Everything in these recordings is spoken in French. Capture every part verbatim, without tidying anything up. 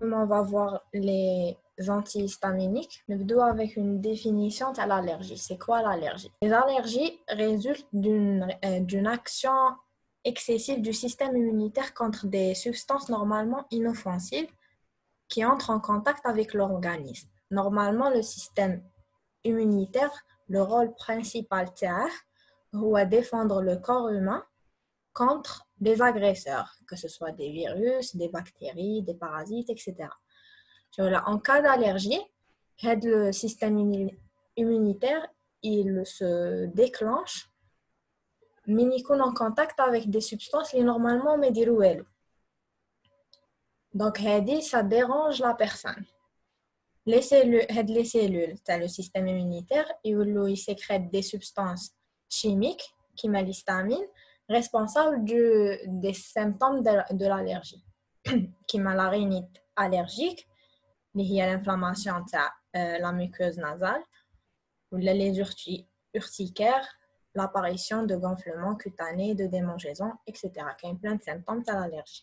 on va voir les antihistaminiques. Nous بدو avec une définition de l'allergie. C'est quoi l'allergie? Les allergies résultent d'une euh, d'une action excessive du système immunitaire contre des substances normalement inoffensives qui entrent en contact avec l'organisme. Normalement, le système immunitaire, le rôle principal تاعه هو défendre le corps humain contre des agresseurs, que ce soit des virus, des bactéries, des parasites, et cetera. En cas d'allergie, le système immunitaire il se déclenche, mais il est en contact avec des substances qui normalement me déroulent. Donc, ça dérange la personne. Les cellules, les cellules, le système immunitaire, ils sécrètent des substances chimiques, qui sont l'histamine, responsables du, des symptômes de, de l'allergie, qui sont la rhinite allergique, l'inflammation de euh, la muqueuse nasale, ou les urti, urticaires, l'apparition de gonflements cutanés, de démangeaisons, et cetera. Il y a plein de symptômes de l'allergie.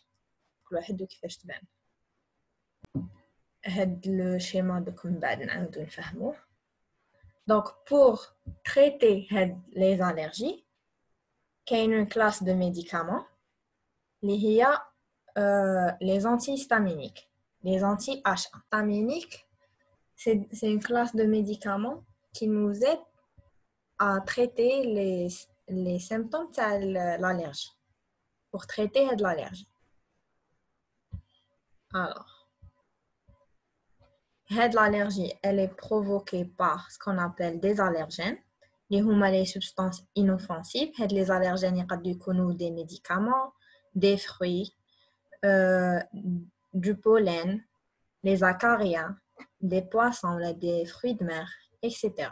Le schéma de Kumbaden, donc pour traiter les allergies, il y a une classe de médicaments, il y a euh, les antihistaminiques, les anti-H un. Histaminiques, c'est une classe de médicaments qui nous aide à traiter les, les symptômes de l'allergie, pour traiter de l'allergie. Alors, l'allergie, elle est provoquée par ce qu'on appelle des allergènes, qui sont les substances inoffensives. Les allergènes, ils peuvent être des médicaments, des fruits, euh, du pollen, les acariens, des poissons, des fruits de mer, et cetera.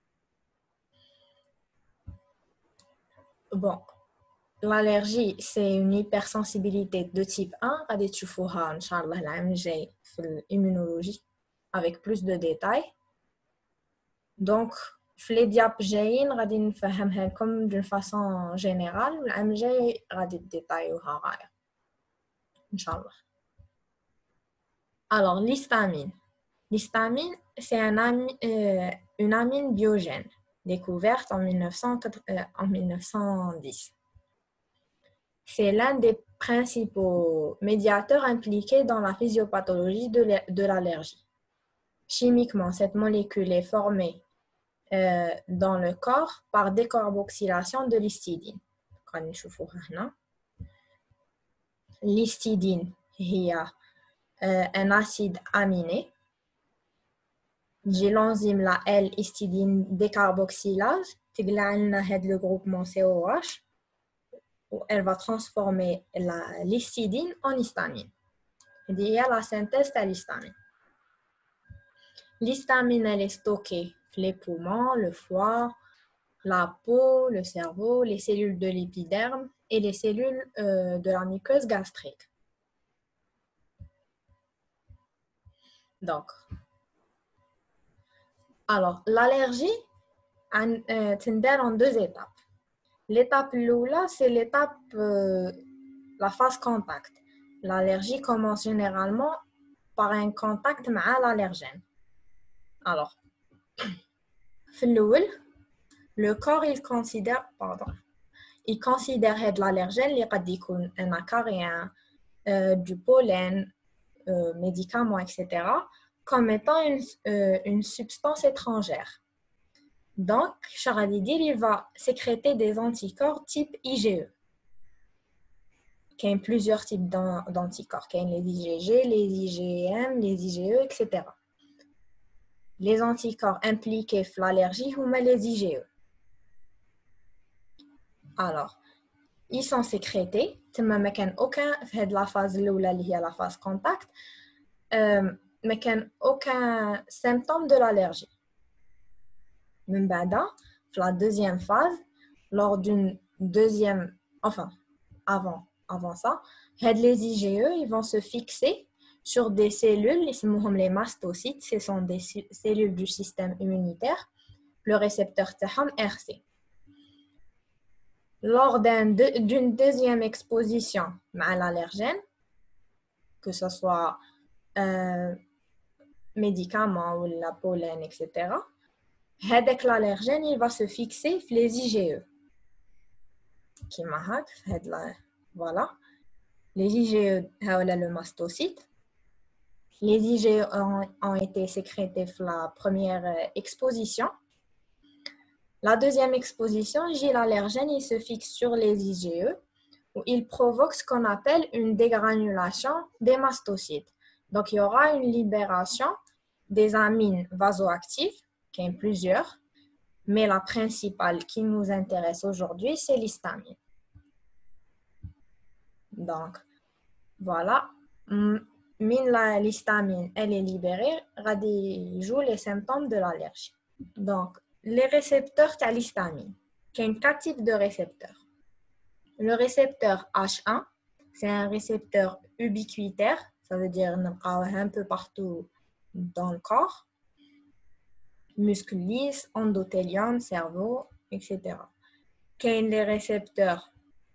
Bon, l'allergie, c'est une hypersensibilité de type un. غادي تشوفوها إن شاء الله العام الجاي في l'immunologie avec plus de détails. Donc, في les diap جايين غادي نفهمها لكم d'une façon générale. العام الجاي غادي détailler غاية إن شاء الله. Alors, l'histamine. L'histamine, c'est un ami, euh, une amine biogène découverte en, mille neuf cents, euh, en mille neuf cent dix. C'est l'un des principaux médiateurs impliqués dans la physiopathologie de l'allergie. Chimiquement, cette molécule est formée euh, dans le corps par décarboxylation de l'histidine. L'histidine, il y a euh, un acide aminé. J'ai l'enzyme la L-histidine décarboxylase, le groupement C O H, où elle va transformer l'histidine en histamine. Il y a la synthèse de l'histamine. L'histamine, elle est stockée dans les poumons, le foie, la peau, le cerveau, les cellules de l'épiderme et les cellules euh, de la muqueuse gastrique. Donc, alors, l'allergie tendait en deux étapes. L'étape là, c'est l'étape, euh, la phase contact. L'allergie commence généralement par un contact avec l'allergène. Alors, le corps, il considère, pardon, il considère l'allergène, il peut être un acarien, euh, du pollen, euh, médicaments, et cetera, comme étant une, euh, une substance étrangère. Donc, Charadidir, il va sécréter des anticorps type I G E. Il y a plusieurs types d'anticorps. Il y a les I G G, les I G M, les I G E, et cetera. Les anticorps impliqués dans l'allergie sont les I G E. Alors, ils sont sécrétés. Il n'y a aucun, dans la phase là, la phase contact, euh, mais il n'y a aucun symptôme de l'allergie. Même dans la deuxième phase, lors d'une deuxième, enfin, avant, avant ça, les I G E ils vont se fixer sur des cellules, les mastocytes, ce sont des cellules du système immunitaire, le récepteur R C. Lors d'une un, deuxième exposition à l'allergène, que ce soit euh, médicaments ou la pollen, et cetera. هذاك l'allergène, il va se fixer في les I G E. كيما هاك في هاد لا voilà. Les I G E هاولا le mastocyte. Les I G E ont, ont été sécrétés pour la première euh, exposition. La deuxième exposition, l'allergène, il se fixe sur les I G E où il provoque ce qu'on appelle une dégranulation des mastocytes. Donc, il y aura une libération des amines vasoactives, qui ont plusieurs, mais la principale qui nous intéresse aujourd'hui, c'est l'histamine. Donc, voilà. Min la l'histamine, elle est libérée, il joue les symptômes de l'allergie. Donc, les récepteurs de l'histamine, il y a quatre types de récepteurs. Le récepteur H un, c'est un récepteur ubiquitaire, ça veut dire un peu partout dans le corps. Muscles lisses, endothélium, cerveau, et cetera. Il y a les récepteurs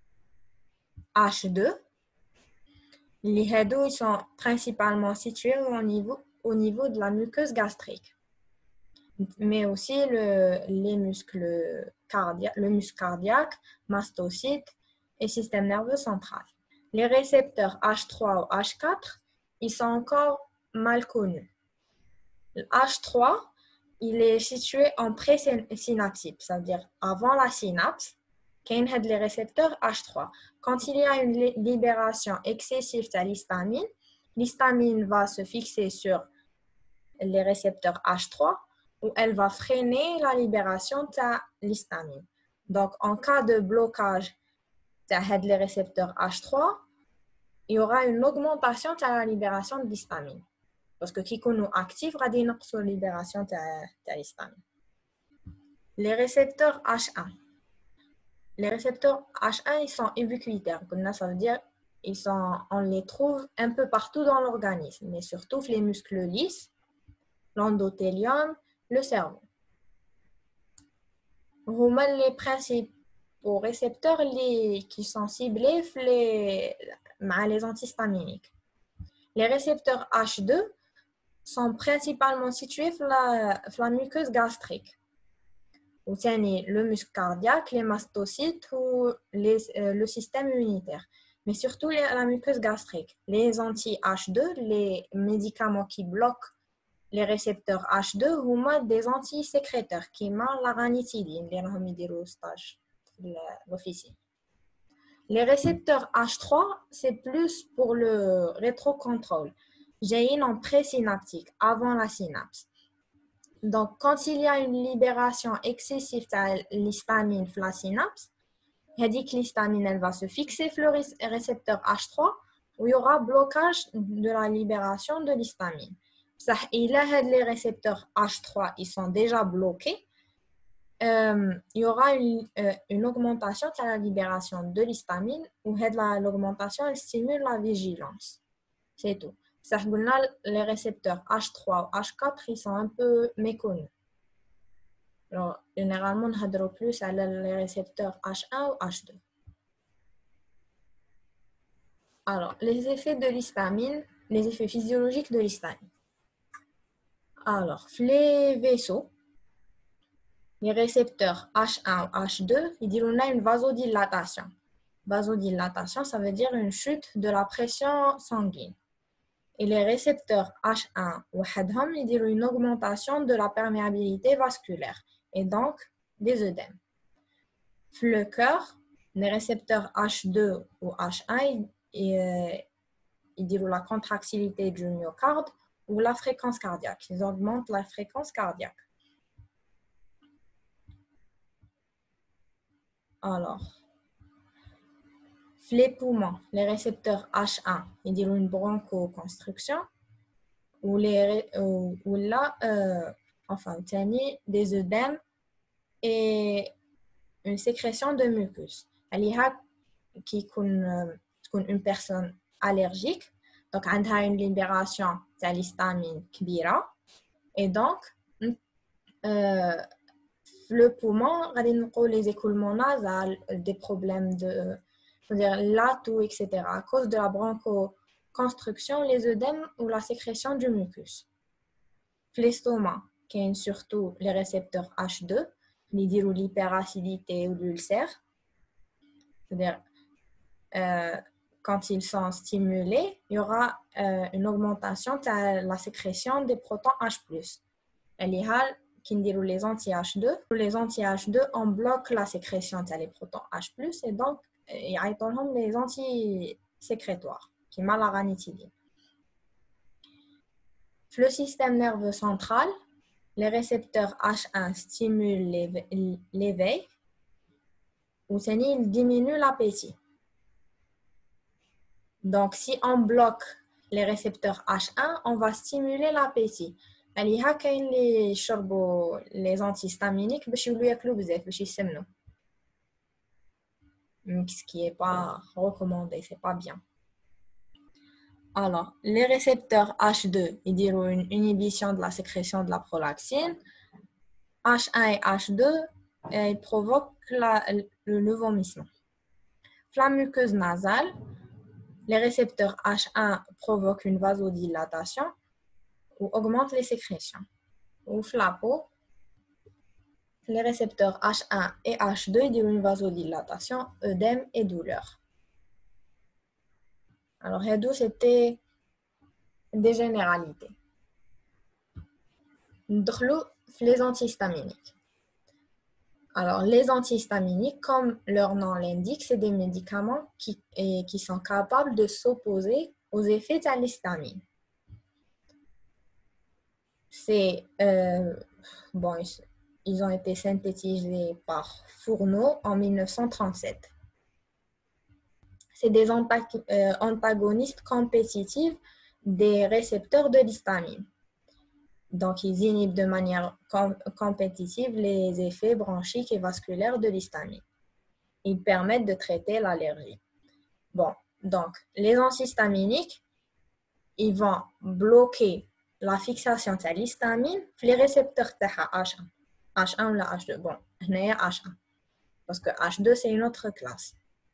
H deux. Les ils sont principalement situés au niveau, au niveau de la muqueuse gastrique, mais aussi le, les muscles cardiaques, le muscle cardiaque, mastocytes et système nerveux central. Les récepteurs H trois ou H quatre, ils sont encore mal connus. Le H trois, il est situé en pré-synaptique, c'est-à-dire avant la synapse. Il y a les récepteurs H trois. Quand il y a une libération excessive de l'histamine, l'histamine va se fixer sur les récepteurs H trois où elle va freiner la libération de l'histamine. Donc, en cas de blocage des récepteurs H trois, il y aura une augmentation de la libération de l'histamine. Parce que qui est actif, il y a une libération de l'histamine. Les récepteurs H un. Les récepteurs H un, ils sont ubiquitaires. Ça veut dire ils sont, on les trouve un peu partout dans l'organisme, mais surtout les muscles lisses, l'endothélium, le cerveau. Huma les principaux récepteurs les, qui sont ciblés les, les antihistaminiques. Les récepteurs H deux sont principalement situés dans la, la muqueuse gastrique. Ou le muscle cardiaque, les mastocytes ou les, euh, le système immunitaire. Mais surtout les, la muqueuse gastrique. Les anti-H deux, les médicaments qui bloquent les récepteurs H deux, ou des antisécréteurs qui marquent la ranitidine, les rahmidirou stage l'officine. Les récepteurs H trois, c'est plus pour le rétrocontrôle. J'ai en présynaptique, avant la synapse. Donc, quand il y a une libération excessive de l'histamine dans la synapse, l'histamine elle va se fixer sur le récepteur H trois où il y aura blocage de la libération de l'histamine. Il y a les récepteurs H trois, ils sont déjà bloqués. Euh, il y aura une, euh, une augmentation de la libération de l'histamine où l'augmentation elle stimule la vigilance. C'est tout. Les récepteurs H trois ou H quatre, ils sont un peu méconnus. Alors, généralement, on a plus sur les récepteurs H un ou H deux. Alors, les effets de l'histamine, les effets physiologiques de l'histamine. Alors, les vaisseaux, les récepteurs H un ou H deux, ils disent qu'on a une vasodilatation. Vasodilatation, ça veut dire une chute de la pression sanguine. Et les récepteurs H un ou hadhom, ils disent une augmentation de la perméabilité vasculaire et donc des œdèmes. Le cœur, les récepteurs H deux ou H un, ils, ils disent la contractilité du myocarde ou la fréquence cardiaque. Ils augmentent la fréquence cardiaque. Alors, les poumons, les récepteurs H un, ils disent une bronchoconstriction ou, les, ou, ou là, euh, enfin, des œdèmes et une sécrétion de mucus. Il y a qui est une personne allergique, donc elle a une libération de l'histamine kbira, et donc euh, le poumon, les écoulements nasales, des problèmes de, c'est-à-dire l'atout, et cetera. À cause de la bronchoconstriction, construction, les œdèmes ou la sécrétion du mucus. L'estomac, qui est surtout les récepteurs H deux, l'hyperacidité ou l'ulcère. C'est-à-dire, euh, quand ils sont stimulés, il y aura euh, une augmentation de la sécrétion des protons H plus. Qui dit les anti-H deux. Les anti-H deux, on bloque la sécrétion des protons H plus et donc, il y a les anti-sécrétoires, qui mal à ranitidine. Le système nerveux central, les récepteurs H un stimulent l'éveil ou ils diminuent l'appétit. Donc, si on bloque les récepteurs H un, on va stimuler l'appétit. Il y a les charbons, les antihistaminiques, باش يولوا ياكلوا بزاف باش يسمنوا. Ce qui n'est pas recommandé, c'est pas bien. Alors, les récepteurs H deux, ils diront une inhibition de la sécrétion de la prolactine. H un et H deux, ils provoquent la, le vomissement. La muqueuse nasale, les récepteurs H un provoquent une vasodilatation ou augmentent les sécrétions. Ou la peau, les récepteurs H un et H deux, ils diront une vasodilatation, œdème et douleur. Alors, c'était des généralités. Nous les antihistaminiques. Alors, les antihistaminiques, comme leur nom l'indique, c'est des médicaments qui, et, qui sont capables de s'opposer aux effets de l'histamine. C'est, euh, bon, ils ont été synthétisés par Fourneau en mille neuf cent trente-sept. C'est des antagonistes compétitifs des récepteurs de l'histamine. Donc, ils inhibent de manière com compétitive les effets bronchiques et vasculaires de l'histamine. Ils permettent de traiter l'allergie. Bon, donc, les antihistaminiques, ils vont bloquer la fixation de l'histamine les récepteurs H un. H un ou la H deux. Bon, H un. Parce que H deux, c'est une autre classe.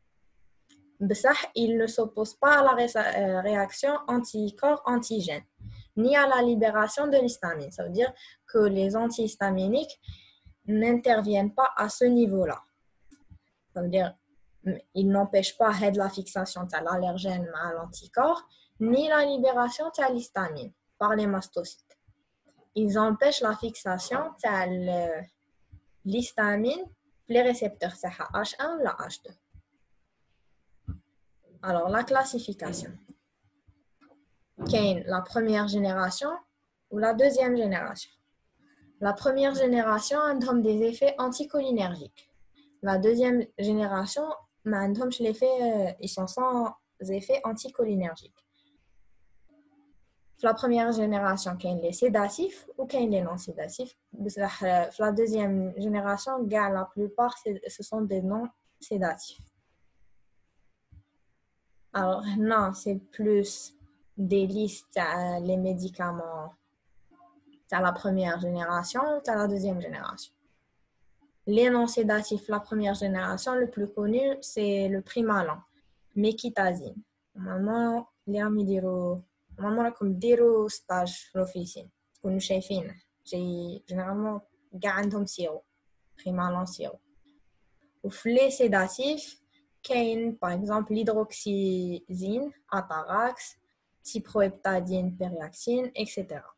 Il ne s'oppose pas à la ré réaction anticorps-antigène, ni à la libération de l'histamine. Ça veut dire que les antihistaminiques n'interviennent pas à ce niveau-là. Ça veut dire qu'ils n'empêchent pas la fixation de l'allergène à l'anticorps, ni la libération de l'histamine par les mastocytes. Ils empêchent la fixation de l'histamine les récepteurs H un ou la H deux. Alors, la classification. Qu'est la première génération ou la deuxième génération? La première génération a des effets anticholinergiques. La deuxième génération, ils sont sans effets anticholinergiques. La première génération, il y a les sédatifs ou il y a les non-sédatifs. La deuxième génération, la plupart, ce sont des non-sédatifs. Alors, non, c'est plus des listes, euh, les médicaments, à la première génération ou à la deuxième génération. Les non-sédatifs, la première génération, le plus connu, c'est le Primalan, Mekitazine. Normalement, les amis diront, normalement, comme dire stage l'officine. Comme nous savons, j'ai généralement gardé sirop, Primalan sirop. Ou les sédatifs, par exemple l'hydroxyzine, Atarax, cyproheptadine, Periaxine, et cetera.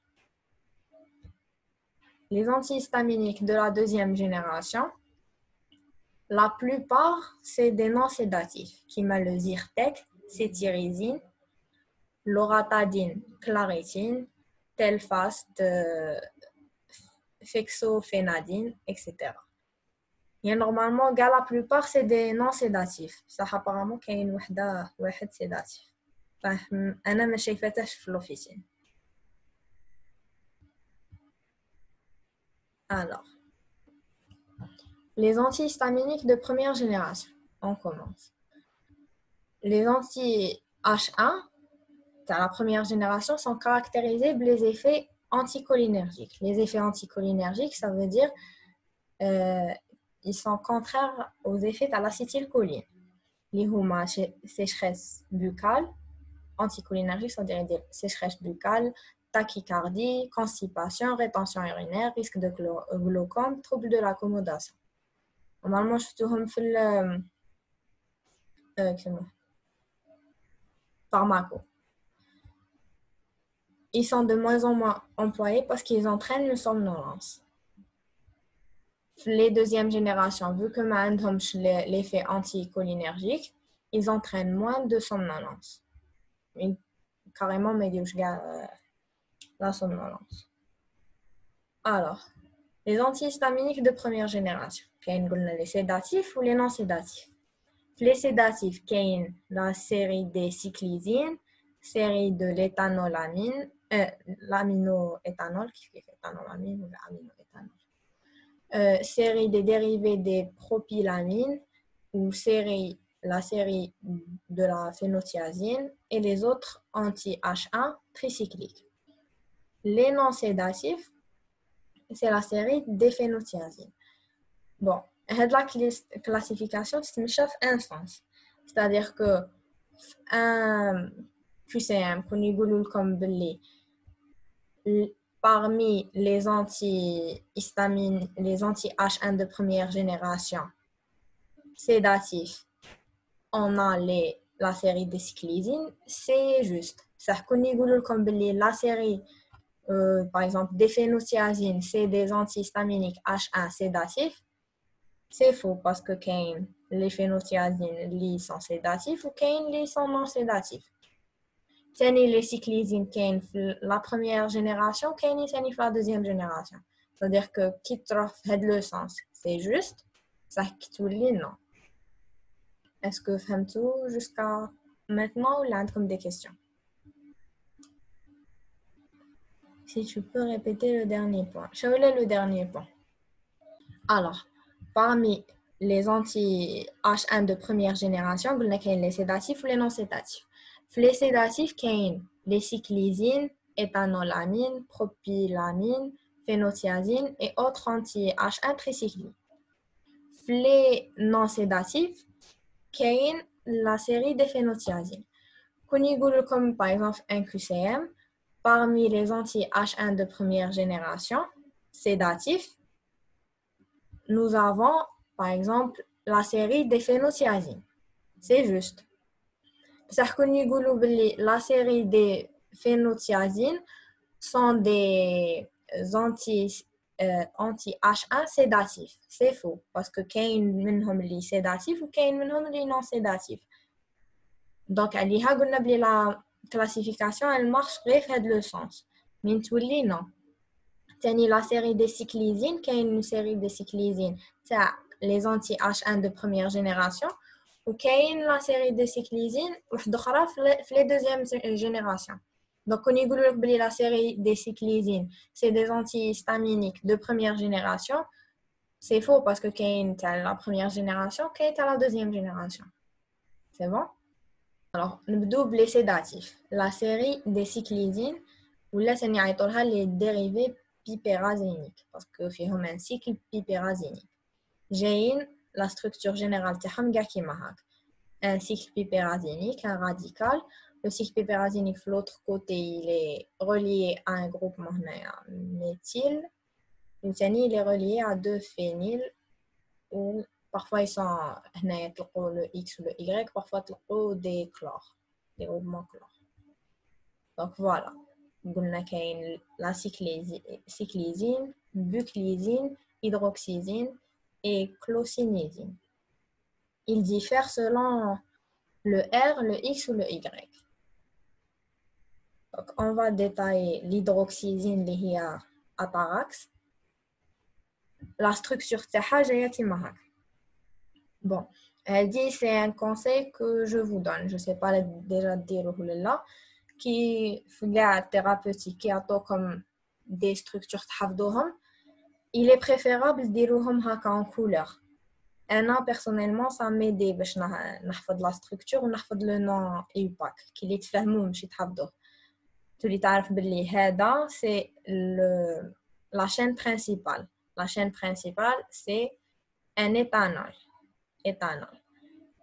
Les antihistaminiques de la deuxième génération, la plupart, c'est des non-sédatifs, qui met le Zyrtec, cétirizine, loratadine, claritine, Telfast, euh, fexofénadine, et cetera. Et normalement, la plupart, c'est des non-sédatifs. Ça, apparemment, qu'il y a une واحد sédatif. أنا ما شايفتهش في l'officine. Alors, les antihistaminiques de première génération. On commence. Les anti-H un, de la première génération, sont caractérisés par les effets anticholinergiques. Les effets anticholinergiques, ça veut dire euh, ils sont contraires aux effets de l'acétylcholine. Les huma sécheresse buccale, anticholinergiques, c'est-à-dire des sécheresse buccale, tachycardie, constipation, rétention urinaire, risque de glaucome, trouble de l'accommodation. Normalement, je trouve في ال pharmaco. Ils sont de moins en moins employés parce qu'ils entraînent une somnolence. Les deuxièmes générations, vu que maintenant l'effet anticholinergique, ils entraînent moins de somnolence. Ils, carrément, mais euh, la somnolence. Alors, les antihistaminiques de première génération, les sédatifs ou les non-sédatifs. Les sédatifs, la série des cyclisines, série de l'éthanolamine, euh, l'aminoéthanol, qui fait éthanolamine ou l'aminoéthanol. Euh, série des dérivés des propylamines ou série, la série de la phénothiazine et les autres anti-H un tricycliques. Les non-sédatifs, c'est la série des phénothiazines. Bon, la classification, c'est un sens. C'est-à-dire que un Q C M, comme parmi les antihistamines, les anti-H un de première génération sédatifs, on a les, la série des cyclisines, c'est juste. C'est-à-dire comme la série, euh, par exemple, des phénothiazines, c'est des antihistaminiques H un sédatifs. C'est faux parce que les phénothiazines li sont sédatifs ou li sont non sédatifs. Tani les cyclisines la première génération, tani la deuxième génération. C'est-à-dire que qui trouve le sens, c'est juste, ça qui non. Est-ce que vous avez tout jusqu'à maintenant ou là comme des questions? Si tu peux répéter le dernier point. Je vais le dernier point. Alors, parmi les anti-H un de première génération, on a les sédatifs ou les non-sédatifs. Les sédatifs, il les cyclisines, éthanolamine, propylamine, phénothiazine et autres anti-H un tricycliques. Les non-sédatifs, il la série des phénothiazines. Comme par exemple un Q C M, parmi les anti-H un de première génération, sédatifs, nous avons par exemple la série des phénothiazines. C'est juste. La série des phénothiazines sont des anti, euh, anti-H un sédatifs. C'est faux parce que كاين منهم اللي sédatifs ou كاين منهم اللي non sédatifs. Donc, la classification, elle marche dans le sens. Mais tu dis non. La série des cyclisines, qui est une série de cyclisines, c'est les anti-H un de première génération, ou qui est la série de cyclisines, les deuxième génération. Donc, on dit que la série des cyclisines, c'est des antihistaminiques de première génération. C'est faux parce que qui est la première génération, qui est la deuxième génération. C'est bon? Alors, nous double les sédatifs. La série des cyclisines, ou là, c'est les dérivés pipérazéniques, parce que fait un cycle pipérazénique. J'ai la structure générale de un cycle pipérazénique, un radical. Le cycle pipérazénique, de l'autre côté, il est relié à un groupe méthyle. Il est relié à deux phényls, ou parfois ils sont le X ou le Y, parfois des chlores, des groupements chlores. Donc voilà. La cyclésine, buclésine, hydroxysine et clocinédine. Ils diffèrent selon le R, le X ou le Y. Donc, on va détailler l'hydroxysine qui est atarax. La structure est bon, elle dit c'est un conseil que je vous donne. Je ne sais pas déjà dire ou là. Qui la thérapeutique qui a comme des structures تحفظوهم, il est préférable de dirohom haka en couleur. Et moi personnellement ça m'aide باش نحفظ la structure و نحفظ le nom opaque qui les تفهموا مش يتحفظوا. تولي تعرف باللي هذا c'est le la chaîne principale. La chaîne principale c'est un éthanol. Éthanol.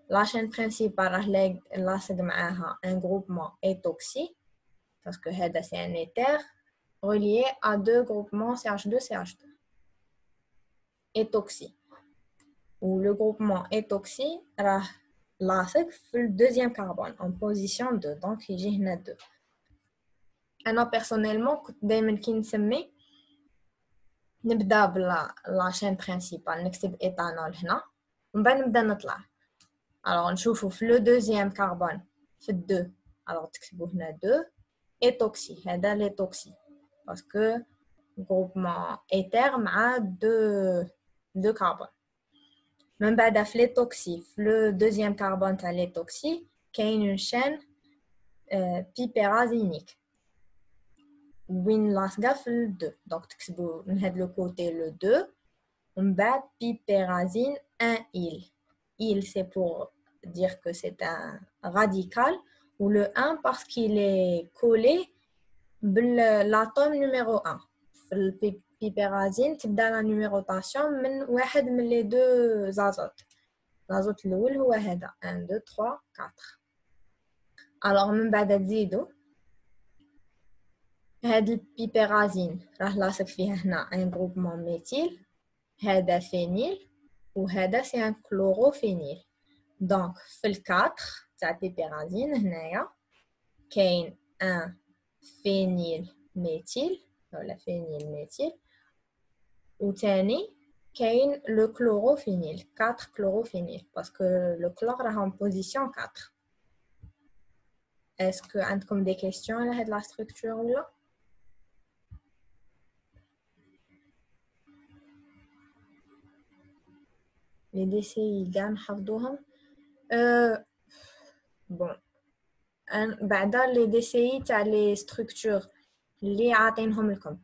La chaîne principale راه لاصق معاها un groupement étoxy parce que هذا c'est un éther relié à deux groupements C H deux C H deux étoxy. Ou le groupement étoxy راه لاصق في le deuxième carbone en position deux, donc يجي هنا deux. أنا personnellement كنت دايما كي نسمي نبدا بلا لا chaîne principale نكتب éthanol هنا ومن بعد نبدا نطلع. Alors نشوفوا في le deuxième carbone في deux. Alors تكتبوا هنا deux étoxy هذا l'étoxy parce que groupement éther مع deux deux carbone. من بعد في l'étoxy في le deuxième carbone تاع l'étoxy كاين une chaîne euh, piperazinique وين لاصقه في ال deux. Donc تكتبوا من هذا لو كوتي le deux ومن بعد piperazine un il. Il c'est pour dire que c'est un radical ou le un parce qu'il est collé l'atome numéro un. في البيبرازين تبدا لا نيميروطاسيون من واحد من لي دو زازوت. الازوت الاول هو هذا واحد اثنين ثلاثة أربعة. alors من بعد تزيدوا هاد البيبرازين راه لاصق فيها هنا ان جروبمون ميثيل هذا فينيل وهذا سي ان كلوروفينيل. دونك في الكاتر تاع البيبرازين هنايا كاين ان فينيل ميثيل ولا فينيل ميثيل وثاني كاين لو كلوروفينيل أربعة كلوروفينيل باسكو لو كلور راه en position quatre. Est-ce que عندكم des questions على هاد لا structure ولا les D C I كاع نحفظوهم؟ أه بون بعدا les D C I تاع les structures اللي عاطينهم لكم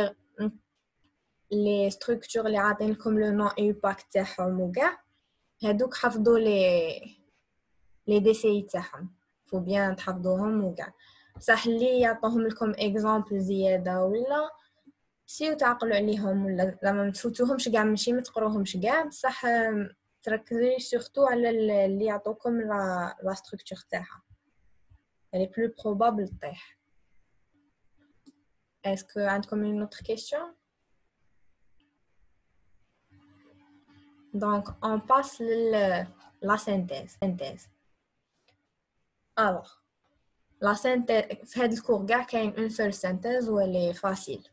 les structures اللي عاطين لكم لو نون ايباك تاعهم وكاع هادوك حفظوا لي لي دي سي تاعهم فو بيان تحفظوهم وكاع. صح اللي يعطوهم لكم اكزامبل زياده ولا سيو تعقلوا عليهم ولا لما تفوتوهمش كاع ماشي ما تقروهمش كاع بصح تركزي سورتو على اللي يعطوكم لا لا ستركتور تاعها اللي بلو بروبابل طيح. اسكو عندكم une autre question؟ Donc, on passe le, la synthèse. synthèse. Alors, la synthèse, في هذا الكور كاع كاين une seule synthèse où elle est facile.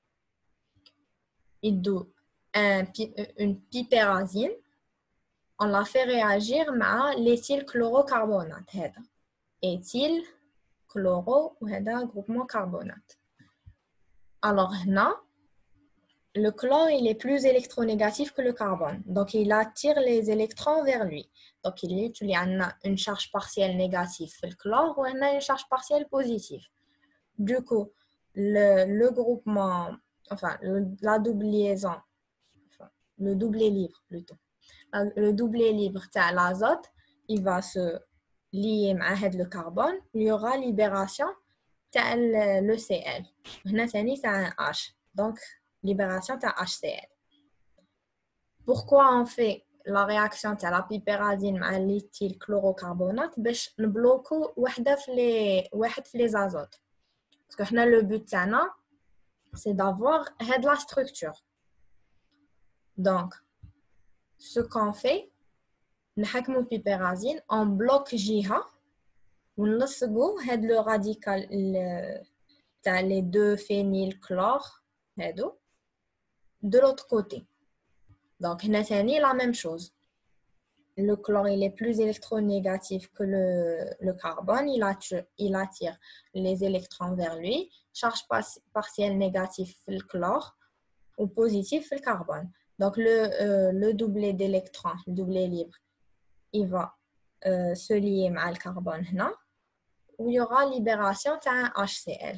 Il doit un, une piperazine, on la fait réagir مع l'éthylchlorocarbonate هذا. éthyl, chloro وهذا groupement carbonate. Alors هنا le chlore, il est plus électronégatif que le carbone. Donc, il attire les électrons vers lui. Donc, il utilise une charge partielle négative sur le chlore ou une charge partielle positive. Du coup, le, le groupement, enfin, le, la double liaison, enfin, le doublé libre plutôt, le doublé libre de l'azote, il va se lier avec le carbone. Il y aura libération de le C L. Maintenant, c'est un H. Donc, libération de H C L. Pourquoi on fait la réaction de la piperazine avec l'éthylchlorocarbonate باش نبلوكو وحده في les واحد في les azotes parce que حنا le but تاعنا c'est d'avoir هاد la structure. Donc ce qu'on fait نحكمو البيبرازين on bloque جهه ونلصقو هاد le radical تاع les deux phényl chlore هادو de l'autre côté. Donc, c'est la même chose. Le chlore il est plus électronégatif que le, le carbone. Il attire, il attire les électrons vers lui. Charge partielle négative le chlore ou positif le carbone. Donc, le, euh, le doublet d'électrons, le doublet libre, il va euh, se lier avec le carbone là, où il y aura libération d'un H C L.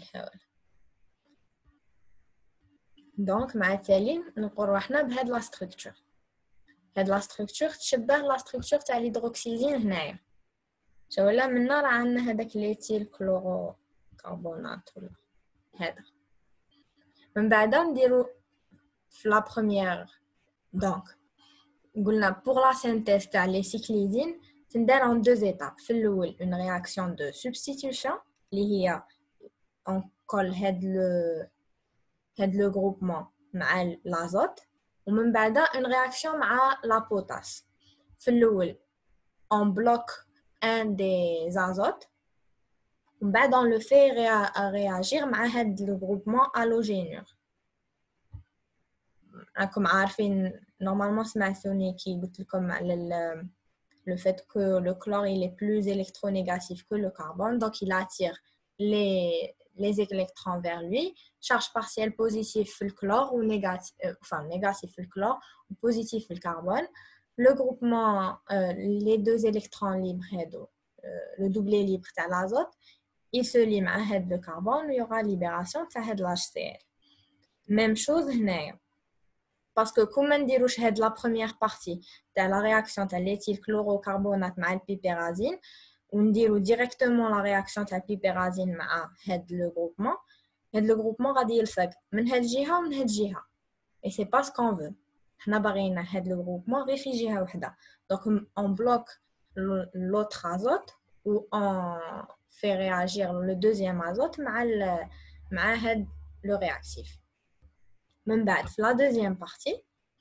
Donc, مع التالي نقولوا احنا بهاد لا ستركتور. هاد لا ستركتور تشبه لا ستركتور تاع الهيدروكسيزين هنايا. شو ولا منا راه عندنا هذاك ليتيل كلورو كربونات ولا هذا. من بعد نديرو في لا بروميير. دونك قلنا pour la synthèse تاع لي سيكليزين تندار en deux étapes. في الأول une réaction de substitution اللي هي on colle هاد le هاد le groupement مع l'azote ومن بعدها une réaction مع la potasse. في الأول on bloque un des azotes ومن بعد on le fait réa- réagir مع هاد le groupement halogénure. راكم عارفين normalement سمعتوني كي قلت لكم على ال le fait que le chlore il est plus électronégatif que le carbone, donc il attire les, les électrons vers lui, charge partielle positive sur le chlore ou négatif, euh, enfin négatif sur le chlore ou positif sur le carbone. Le groupement, euh, les deux électrons libres, euh, le doublet libre de l'azote, il se lie à le carbone, il y aura libération de l'H C l. Même chose, parce que comme on dit la première partie de la réaction de l'éthylchlorocarbonate avec le piperazine, on dit directement la réaction de la piperazine avec le groupement, et le groupement va dire ça من هاد الجهة ومن هاد الجهة. Et c'est pas ce qu'on veut. حنا باغيين هاد le groupement غير في جهة وحدة. Donc on bloque l'autre azote ou on fait réagir le deuxième azote مع مع هاد le réactif. من بعد في la deuxième partie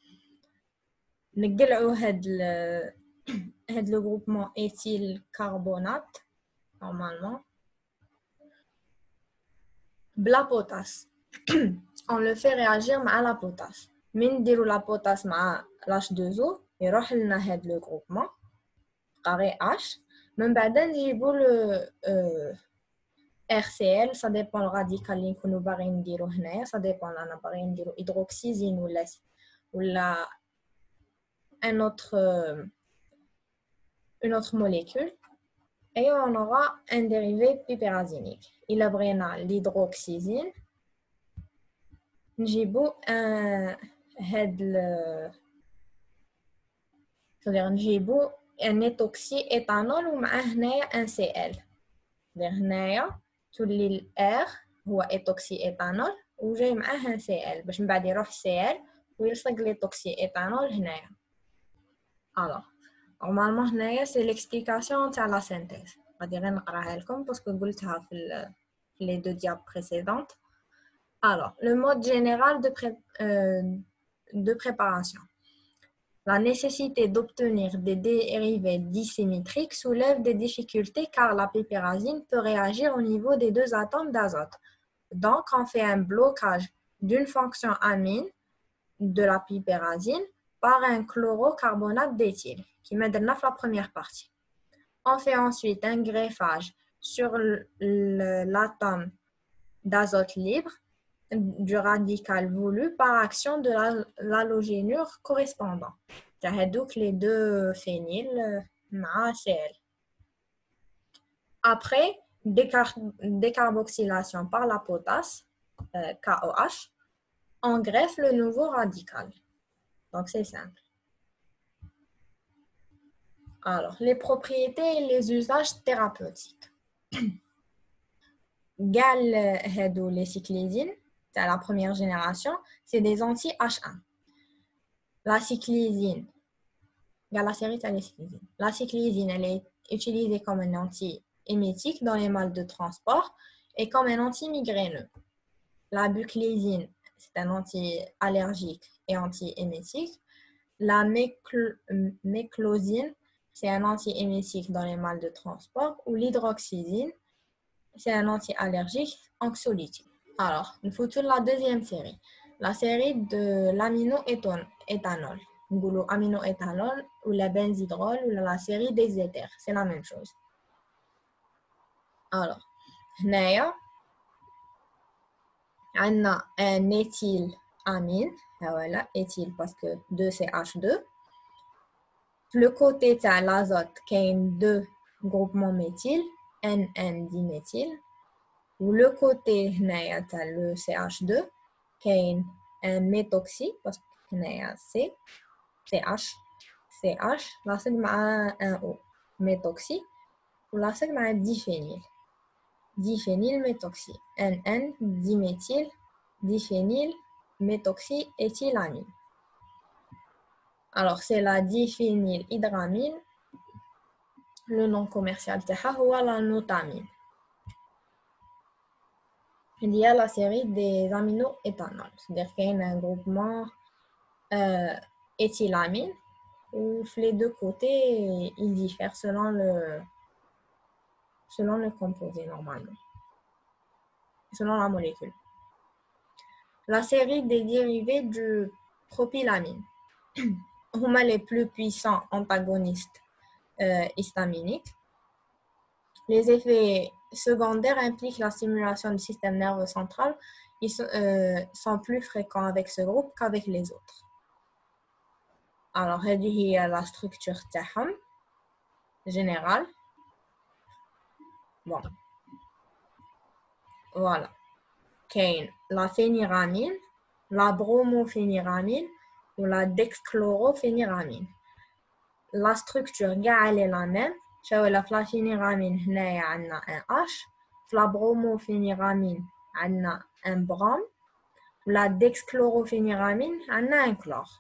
نقلعوا هاد ال هاد le groupement éthyl carbonate normalement بلا potasse. On le fait réagir مع la potasse. من نديروا la potasse مع l'H deux O يروح لنا هاد le groupement غير H. من بعد نجيبوا le euh, R C L, ça dépend le radical اللي نكونوا باغيين نديرو هنايا, ça dépend انا باغيين نديرو hydroxysine ولا ولا un autre euh, une autre molécule et on aura un dérivé piperazinique. Il a vraiment l'hydroxysine. نجيبو un هاد ال c'est-à-dire نجيبو un étoxyéthanol ومعاه هنايا un C L. هنايا تولي ال R هو étoxyéthanol وجاي معاه un C L باش من بعد يروح C L ويلصق l'étoxyéthanol هنايا. Alors normalement هنايا c'est l'explication تاع la synthèse. غادي غير نقراها لكم باسكو قلتها في ال في les deux diapos précédentes. Alors, le mode général de, pré euh, de préparation. La nécessité d'obtenir des dérivés dissymétriques soulève des difficultés car la piperazine peut réagir au niveau des deux atomes d'azote. Donc, on fait un blocage d'une fonction amine de la piperazine par un chlorocarbonate d'éthyle, qui met de la première partie. On fait ensuite un greffage sur l'atome d'azote libre du radical voulu par action de l'halogénure correspondant. Donc les deux phényls مع C L. Après décar décarboxylation par la potasse, euh, K O H, on greffe le nouveau radical. Donc c'est simple. Alors, les propriétés et les usages thérapeutiques. Gal هادو les cyclésines, c'est la première génération, c'est des anti-H un. La cyclésine, la série de la cyclésine. La cyclésine, elle est utilisée comme un anti-émétique dans les mal de transport et comme un anti-migraineux. La buclésine, c'est un anti-allergique et anti-émétique. La méclosine, c'est un anti-émétique dans les mal de transport. Ou l'hydroxysine, c'est un anti-allergique anxiolytique. Alors, il faut toute la deuxième série. La série de l'aminoéthanol. نقولوا aminoéthanol ou la benzydrol ou la série des éthers. C'est la même chose. Alors, هنايا عندنا un éthylamine. Voilà, éthyl parce que deux c'est H deux. Le côté de l'azote, il y a deux groupements méthyl, N N diméthyl. Ou le côté de le C H deux, il y a un méthoxy, parce qu'il y a C, CH, CH, là c'est un O, méthoxy, ou là c'est un diphényl, diphényl méthoxy, N N diméthyl, diphényl méthoxy éthylamine. Alors c'est la diphénylhydramine le nom commercial تاعها هو la notamine. Il y a la série des amino-éthanols, c'est-à-dire qu'il y a un groupement euh, éthylamine où les deux côtés ils diffèrent selon le selon le composé normalement, selon la molécule. La série des dérivés du propylamine, هما les plus puissants antagonistes euh, histaminiques. Les effets secondaires impliquent la stimulation du système nerveux central. Ils sont, euh, sont plus fréquents avec ce groupe qu'avec les autres. Alors, هذه هي la structure تاعهم générale. Bon. Voilà. كاين la phényramine, la bromophényramine ou la dexchlorophényramine. La structure كاع elle est la même. شاو la phényramine هنايا عندنا un H, la bromophényramine عندنا un brome, la dexchlorophényramine عندنا un chlore.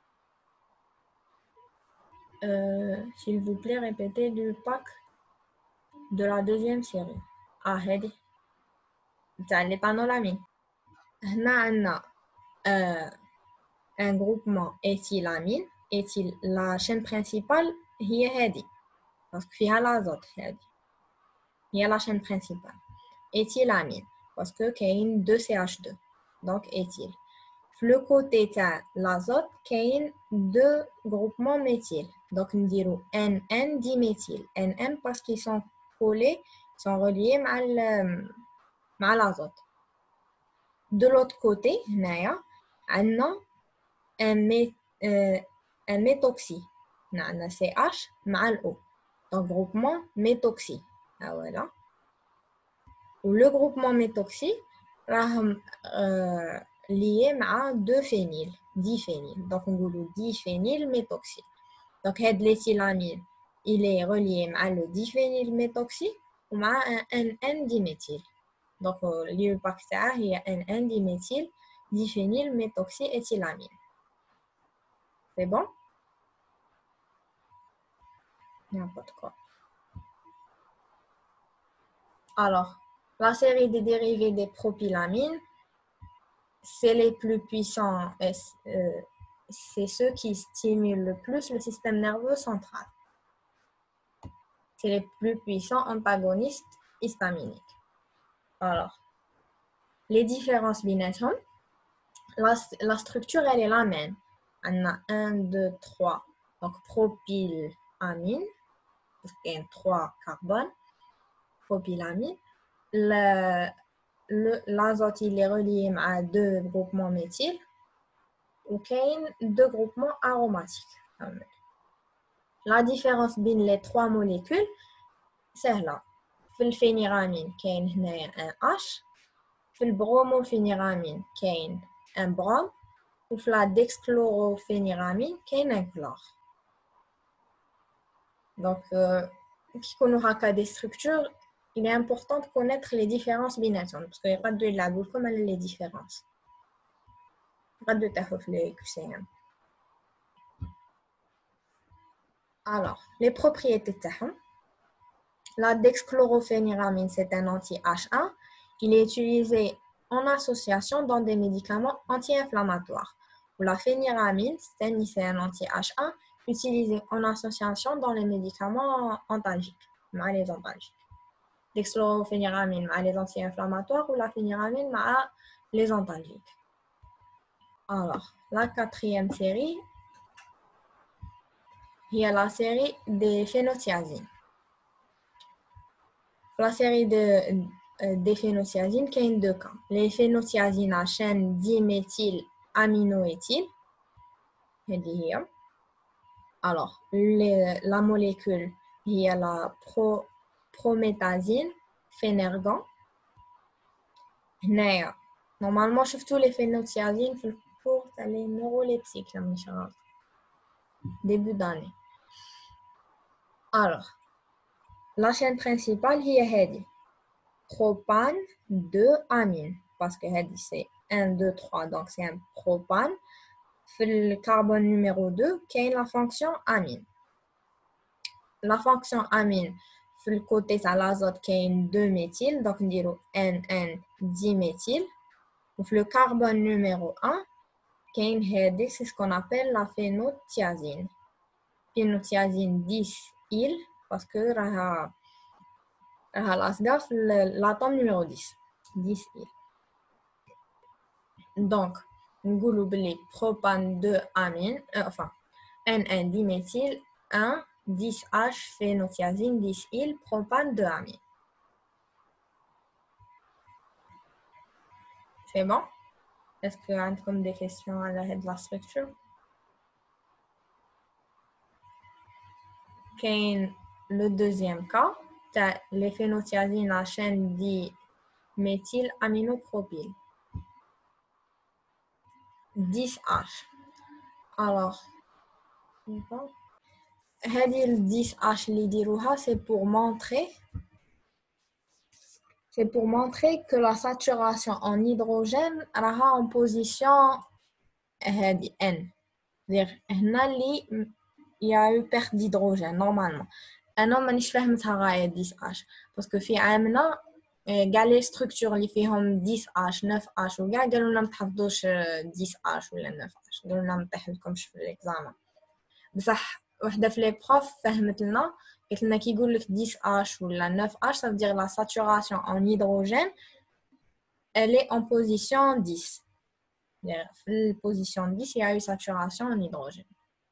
Euh, s'il vous plaît, répétez du pack de la deuxième série. Ah, هذه تاع l'éthanolamine. هنا عندنا euh, un groupement éthylamine. Éthyl, la chaîne principale هي هذه parce que فيها l'azote هذه. هي la chaîne principale. Éthylamine parce que كاين deux C H deux. Donc éthyl. Le côté تاع l'azote كاين deux groupements méthyl. Donc nous dirons N N diméthyl. N N parce qu'ils sont collés, sont reliés مع ال مع l'azote. De l'autre côté, هنايا عندنا un mé, euh, un méthoxy. عندنا C H مع ال O. Donc groupement méthoxy. Ah voilà. Ou le groupement méthoxy راهم euh, lié مع deux phényl, diphényl. Donc on dit diphényl méthoxy. Donc l'éthylamine, il est relié مع le diphényl méthoxy ou مع un N N diméthyl. Donc le pack تاعه هي N N diméthyl diphényl méthoxy éthylamine. C'est bon? N'importe quoi. Alors, la série des dérivés des propylamines, c'est les plus puissants, euh, c'est ceux qui stimulent le plus le système nerveux central. C'est les plus puissants antagonistes histaminiques. Alors, les différences binômes, la, la structure elle est la même. On a un, deux, trois, donc propylamine, parce qu'il y a trois carbones, propylamine. Le, l'azote il est relié à deux groupements méthyl ou deux groupements aromatiques. La différence entre les trois molécules c'est là. Dans le phényramine il y a un H, dans le bromophényramine il y a un brome ou dans la dexchlorophényramine il y a un chlore. Donc, euh, qui connaît des structures, il est important de connaître les différences binômes parce qu'il n'y a pas de la boule comme les différences. Pas de tafou les Q C M. Alors, les propriétés de la dexchlorophényramine, c'est un anti-H un. Il est utilisé en association dans des médicaments anti-inflammatoires. La phényramine, c'est un anti-H un utilisé en association dans les médicaments antalgiques, les antalgiques. Dexchlorophényramine les anti-inflammatoires ou la phényramine les antalgiques. Alors, la quatrième série, il y a la série des phénothiazines. La série de, euh, des phénothiazines, il y a deux cas. Les phénothiazines à chaîne diméthylaminoéthyle. Alors, les, la molécule, il y a la pro, prométhazine, phénergan. Normalement, je fais tous les phénothiazines pour les neuroleptiques, début d'année. Alors, la chaîne principale, il y a propane deux amine, parce que c'est un, deux, trois, donc c'est un propane. Le carbone numéro deux, qui est la fonction amine. la fonction amine, sur le côté de l'azote, qui a deux méthyl, donc on dirait N N diméthyl. Ou le carbone numéro un, qui est c'est ce qu'on appelle la phénothiazine. Phénothiazine dix il, parce que l'atome numéro dix. dix il. Donc, on oublie propane deux amine, euh, enfin, N N diméthyl, un, dix H, phénothiazine, dix il, propane deux amine. C'est bon? Est-ce que vous avez des questions à l'aide de la structure? Le deuxième cas, les phénothiazines à chaîne diméthylaminopropyl. dix H. Alors, dix H, c'est pour montrer c'est pour montrer que la saturation en hydrogène est en position N. C'est-à-dire, il y a eu perte d'hydrogène, normalement. أنا مانيش فاهمتها غاية dix H parce que في عامنا كاع لي ستركتور اللي فيهم dix H neuf H وكاع قالوا لنا ما تحفظوش dix H ولا neuf H قالوا لنا ما نطيحلكمش في الاكزامان بصح وحده في لي بروف فهمت لنا قالت لنا كي يقول لك dix H ولا neuf H ça veut dire la saturation en hydrogène elle est en position dix. في position dix il y a eu saturation en hydrogène.